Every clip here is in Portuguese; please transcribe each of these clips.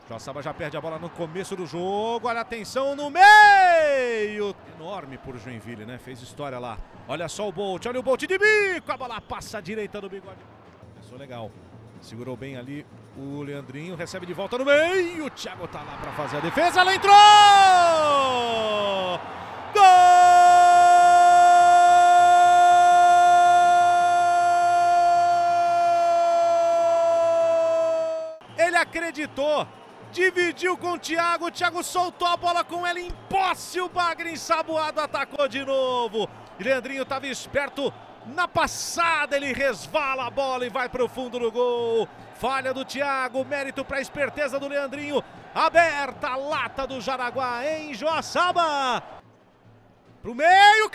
Joaçaba já perde a bola no começo do jogo. Olha a atenção no meio. Enorme por Joinville, né? Fez história lá. Olha só o Bolt. Olha o Bolt de bico. A bola passa à direita do Bigode. Começou legal. Segurou bem ali o Leandrinho. Recebe de volta no meio. O Thiago tá lá pra fazer a defesa. Ela entrou! Gol! Ele acreditou. Dividiu com o Thiago soltou a bola com ela em posse, o Bagre ensaboado atacou de novo. Leandrinho estava esperto, na passada ele resvala a bola e vai para o fundo do gol. Falha do Thiago, mérito para a esperteza do Leandrinho. Aberta a lata do Jaraguá em Joaçaba. Pro meio,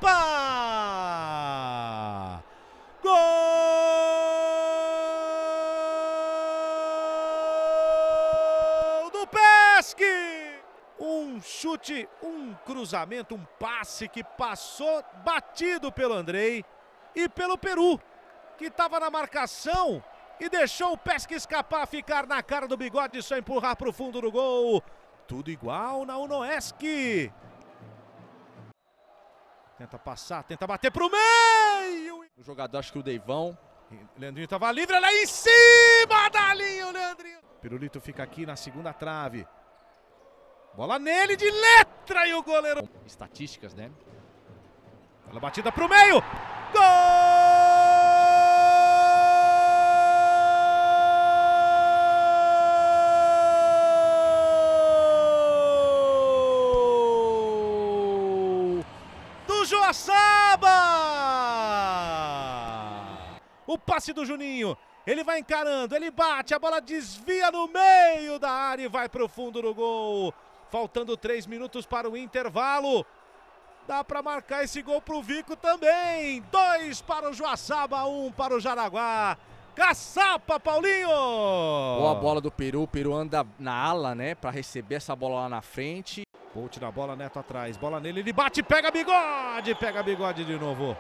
Caçapa! Gol! Um chute, um cruzamento, um passe que passou batido pelo Andrei e pelo Peru, que estava na marcação e deixou o Pesque escapar, ficar na cara do Bigode e só empurrar para o fundo do gol. Tudo igual na UNOESC. Tenta passar, tenta bater pro meio. O jogador, acho que o Deivão. Leandrinho estava livre, olha aí em cima da linha o Leandrinho. Pirulito fica aqui na segunda trave. Bola nele de letra e o goleiro. Estatísticas, né? Bola batida pro meio. Gol! Do Joaçaba! O passe do Juninho. Ele vai encarando, ele bate, a bola desvia no meio da área e vai pro fundo do gol. Faltando 3 minutos para o intervalo. Dá para marcar esse gol pro Vico também. 2 para o Joaçaba, 1 para o Jaraguá. Caçapa, Paulinho! Boa bola do Peru. O Peru anda na ala, né? Para receber essa bola lá na frente. Bolt na bola, Neto atrás. Bola nele, ele bate, pega Bigode. Pega Bigode de novo.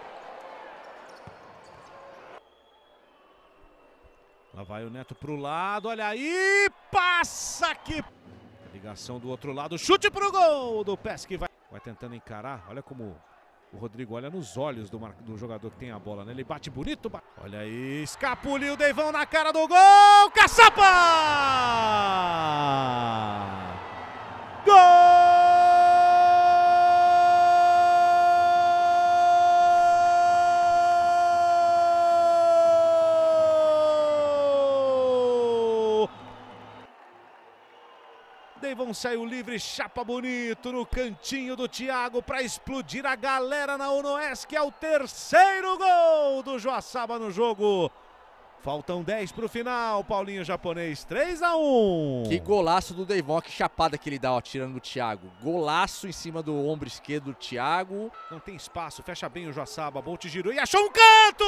Lá vai o Neto pro lado, olha aí, passa aqui. Ligação do outro lado, chute pro gol do Pesque. Vai tentando encarar, olha como o Rodrigo olha nos olhos do jogador que tem a bola, né? Ele bate bonito, olha aí, escapuliu o Deivão na cara do gol, Caçapa! Gol! Deivão saiu livre, chapa bonito no cantinho do Thiago para explodir a galera na UNOESC. É o terceiro gol do Joaçaba no jogo. Faltam 10 para o final, Paulinho Japonês, 3-1. Que golaço do Deivão, que chapada que ele dá, ó, tirando o Thiago. Golaço em cima do ombro esquerdo do Thiago. Não tem espaço, fecha bem o Joaçaba, Bolt girou e achou um canto!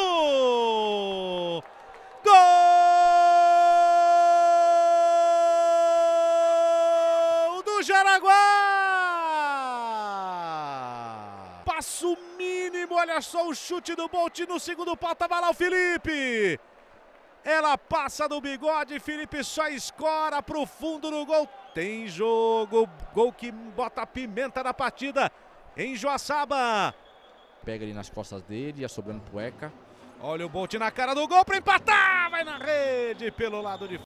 Gol! Jaraguá! Passo mínimo, olha só o chute do Bolt no segundo pau, tava lá o Felipe. Ela passa do Bigode, Felipe só escora pro fundo do gol. Tem jogo, gol que bota pimenta na partida em Joaçaba. Pega ali nas costas dele, ia sobrando pro Eca. Olha o Bolt na cara do gol para empatar, vai na rede pelo lado de